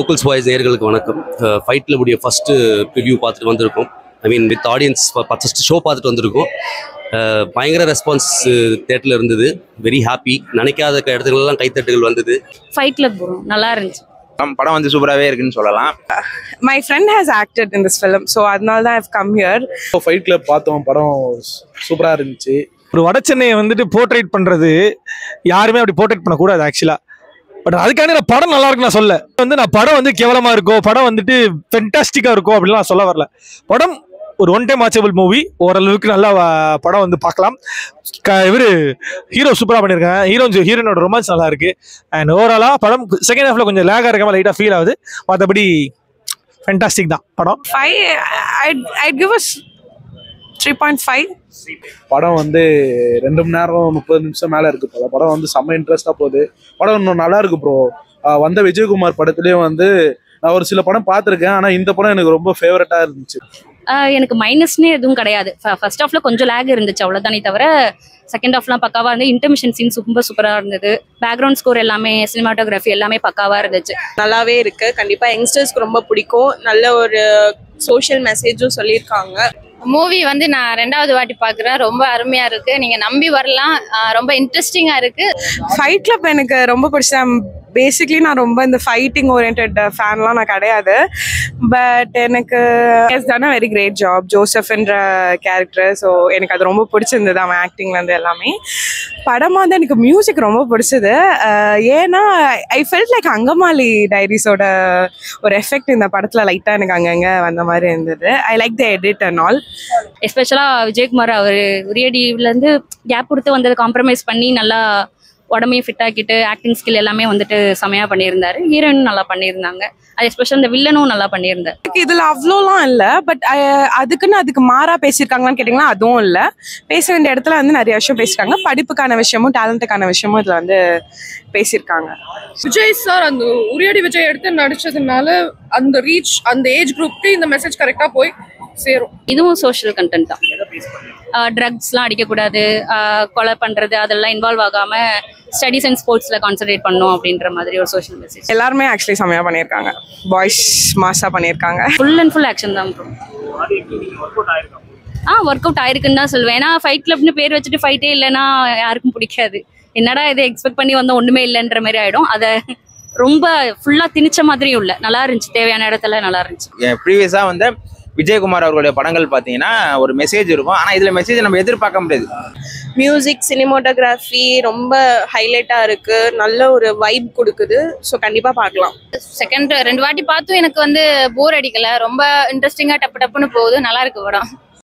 ஃபோக்கல்ஸ் voice நேயர்களுக்கு வணக்கம். ஃபைட்டில் உடைய ஃபஸ்ட்டு ரிவ்யூ பார்த்துட்டு வந்திருக்கோம். I mean with audience first show பார்த்துட்டு வந்திருக்கோம். பயங்கர ரெஸ்பான்ஸ் தேட்டரில் இருந்தது. Very happy. நினைக்காத இடத்துலலாம் கைத்தட்டுகள் வந்தது. ஃபைட்டில் போகிறோம், நல்லா இருந்துச்சு. படம் வந்து சூப்பராகவே இருக்குன்னு சொல்லலாம். My friend has acted in this film, so அதனால தான் I've come here. Fight club பார்த்தோம், படம் சூப்பராக இருந்துச்சு. ஒரு வட சென்னையை வந்துட்டு போர்ட்ரேட் பண்ணுறது யாருமே அப்படி போர்ட்ரேட் பண்ணக்கூடாது ஆக்சுவலாக. பட் அதுக்காண்டி நான் படம் நல்லா இருக்குன்னு நான் சொல்ல வந்து நான் படம் வந்து கேவலமாக இருக்கோ, படம் வந்துட்டு ஃபென்டாஸ்டிக்காக இருக்கோ அப்படிலாம் நான் சொல்ல வரல. படம் ஒரு ஒன் டைம் வாட்சபிள் மூவி, ஓரளவுக்கு நல்லா படம் வந்து பார்க்கலாம். இவர் ஹீரோ சூப்பராக பண்ணியிருக்காங்க. ஹீரோனோட ரொமான்ஸ் நல்லா இருக்கு. அண்ட் ஓவராலாக படம் செகண்ட் ஹாஃப்ல கொஞ்சம் லேகாக இருக்க மாதிரி லைட்டாக ஃபீல் ஆகுது. மற்றபடி ஃபென்டாஸ்டிக் தான் படம். I'd give us 3.5. படம் வந்து 2 மணி நேரம் 30 நிமிஷம் மேலே இருக்கு போல. படம் வந்து செம்ம இன்ட்ரெஸ்டாக போகுது. படம் இன்னும் நல்லா இருக்கு ப்ரோ. வந்த விஜயகுமார் படத்துலேயும் வந்து நான் ஒரு சில படம் பார்த்துருக்கேன், ஆனால் இந்த படம் எனக்கு ரொம்ப ஃபேவரட்டாக இருந்துச்சு. எனக்கு மைனஸ்னே எதுவும் கிடையாது. ஃபர்ஸ்ட் ஹாஃப்ல கொஞ்சம் லேக் இருந்துச்சு, அவ்வளோதானே தவிர செகண்ட் ஹாஃப்லாம் பக்காவாக இருந்து இன்டர்மிஷன் சீன் ரொம்ப சூப்பராக இருந்தது. பேக்ரவுண்ட் ஸ்கோர் எல்லாமே, சினிமாட்டோகிராஃபி எல்லாமே பக்காவாக இருந்துச்சு. நல்லாவே இருக்கு. கண்டிப்பாக யங்ஸ்டர்ஸ்க்கு ரொம்ப பிடிக்கும். நல்ல ஒரு சோஷியல் மெசேஜும் சொல்லியிருக்காங்க. மூவி வந்து நான் 2வது வாட்டி பார்க்குறேன். ரொம்ப அருமையாக இருக்குது. நீங்கள் நம்பி வரலாம். ரொம்ப இன்ட்ரெஸ்டிங்காக இருக்குது. ஃபைட் கிளப் எனக்கு ரொம்ப பிடிச்சது. பேசிக்லி நான் ரொம்ப இந்த ஃபைட்டிங் ஓரியன்ட் ஃபேன்லாம் நான் கிடையாது. பட் எனக்கு has done a very great job, ஜோசப்ன்ற கேரக்டர். ஸோ எனக்கு அது ரொம்ப பிடிச்சிருந்தது, அவன் ஆக்டிங்லேருந்து எல்லாமே. படமாக வந்து எனக்கு மியூசிக் ரொம்ப பிடிச்சது. ஏன்னா ஐ ஃபெல்ட் லைக் அங்கமாலி டைரிஸோட ஒரு எஃபெக்ட் இந்த படத்தில் லைட்டாக எனக்கு அங்கங்கே வந்த மாதிரி இருந்தது. I like the edit and all. எஸ்பெஷலாக விஜயகுமார் அவர் உரியடியிலேருந்து கேப் கொடுத்து வந்தது காம்ப்ரமைஸ் பண்ணி நல்லா உடம்பையும் ஃபிட் ஆக்கிட்டு ஆக்டிங் ஸ்கில் எல்லாமே வந்துட்டு செமையாக பண்ணியிருந்தாரு. ஹீரோயினும் நல்லா பண்ணியிருந்தாங்க. அது எஸ்பெஷல் இந்த வில்லனும் நல்லா பண்ணியிருந்தார். இதில் அவ்வளோலாம் இல்லை, பட் அதுக்கு மாறா பேசியிருக்காங்களான்னு கேட்டிங்கன்னா அதுவும் இல்லை. பேச வேண்டிய இடத்துல வந்து நிறைய விஷயம் பேசியிருக்காங்க. படிப்புக்கான விஷயமும் டேலண்ட்டுக்கான விஷயமும் இதில் வந்து பேசியிருக்காங்க. விஜய் சார் அந்த உரியடி விஜய் எடுத்து நடிச்சதுனால அந்த ரீச், அந்த ஏஜ் குரூப்க்கு இந்த மெசேஜ் கரெக்டாக போய் சேரும். இதுவும் சோஷியல் கண்டென்ட் தான். ட்ரக்ஸ்லாம் அடிக்கக்கூடாது, கொலை பண்ணுறது அதெல்லாம் இன்வால்வ் ஆகாமல் ஸ்டடீஸ் அண்ட் ஸ்போர்ட்ஸில் கான்சன்ட்ரேட் பண்ணணும் அப்படின்ற மாதிரி ஒரு சோஷியல் மெசேஜ். எல்லாருமே ஆக்சுவலி செம்மையாக பண்ணியிருக்காங்க. பாய்ஸ் மாஸாக பண்ணியிருக்காங்க. ஃபுல் அண்ட் ஃபுல் ஆக்ஷன் தான் ப்ரோ. ஒர்க் அவுட் ஆயிருக்குன்னு தான் சொல்லுவேன். ஏன்னா ஃபைட் கிளப்னு பேர் வச்சுட்டு ஃபைட்டே இல்லைன்னா யாருக்கும் பிடிக்காது. என்னடா இதை எக்ஸ்பெக்ட் பண்ணி வந்தால் ஒன்றுமே இல்லைன்ற மாதிரி ஆகிடும். அதை ரொம்ப ஃபுல்லாக திணிச்ச மாதிரியும் இல்லை, நல்லா இருந்துச்சு. தேவையான இடத்துல நல்லா இருந்துச்சு. ப்ரீவியஸாக வந்து விஜயகுமார் அவர்களுடைய படங்கள் பார்த்தீங்கன்னா ஒரு மெசேஜ் இருக்கும், ஆனால் இதில் மெசேஜ் நம்ம எதிர்பார்க்க முடியாது. மியூசிக், சினிமாட்டோகிராஃபி ரொம்ப ஹைலைட்டாக இருக்குது. நல்ல ஒரு வைப் கொடுக்குது. ஸோ கண்டிப்பாக பார்க்கலாம். செகண்ட் 2 வாட்டி பார்த்தும் எனக்கு வந்து போர் அடிக்கலை. ரொம்ப இன்ட்ரெஸ்டிங்காக டப்பு டப்புன்னு போகுது. நல்லா இருக்கு படம்.